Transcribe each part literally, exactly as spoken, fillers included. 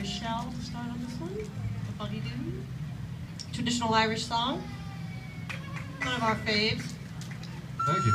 Michelle to start on this one, the Foggy Dew. Traditional Irish song, one of our faves. Thank you.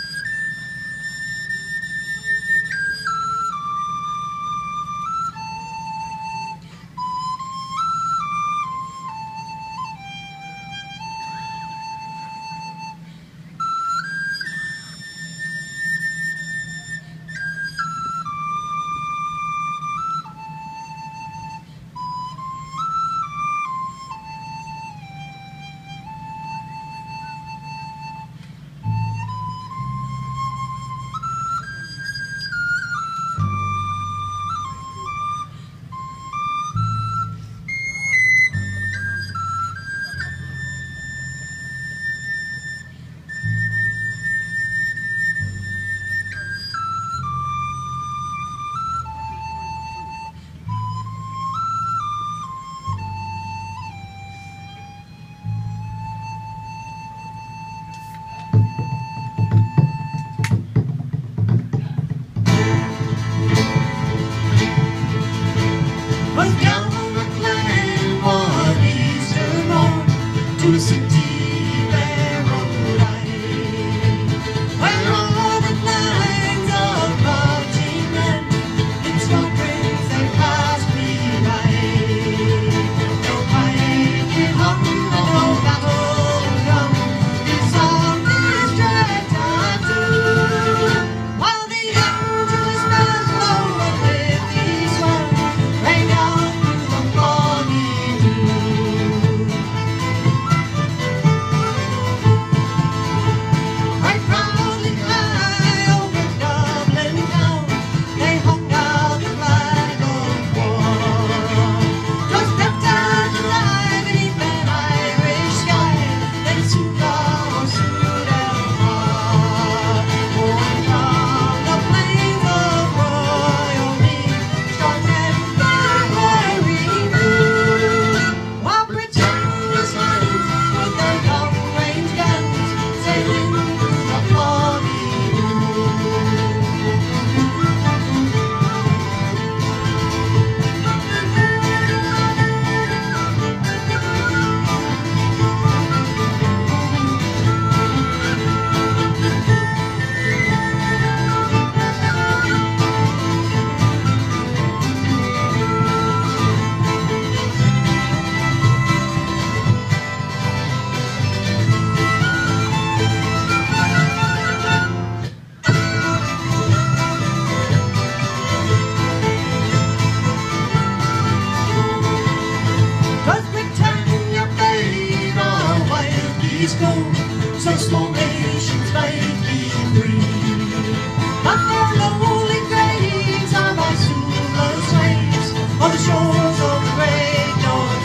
So small nations might be free, but their lonely graves are by Sula's waves on the shores of the great North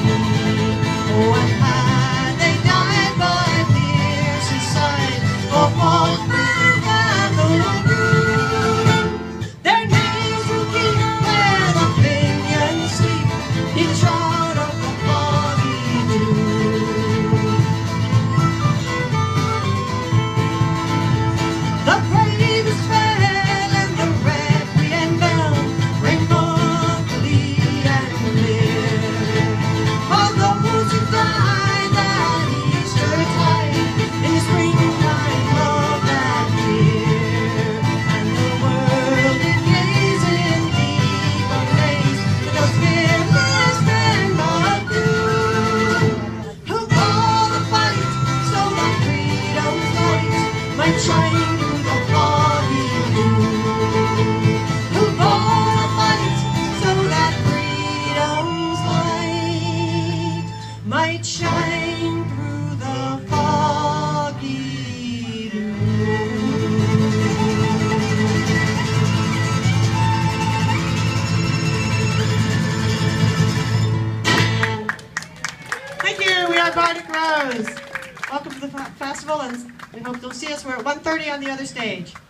Sea. Oh, and had they died by Pierce's side, or fought with battle blue, their names will keep where the pinions sleep in the shroud of the foggy dew. The bravest fell and the requiem bell rang mournfully and clear for those who died that Easter tide in the springtime of that year. And the world did gaze in deep amaze at those fearless men of blue, who bore the fight so that freedom's light might shine. Might shine through the foggy dew. Thank you. We are BardicRose. Welcome to the festival, and we hope you'll see us. We're at one thirty on the other stage.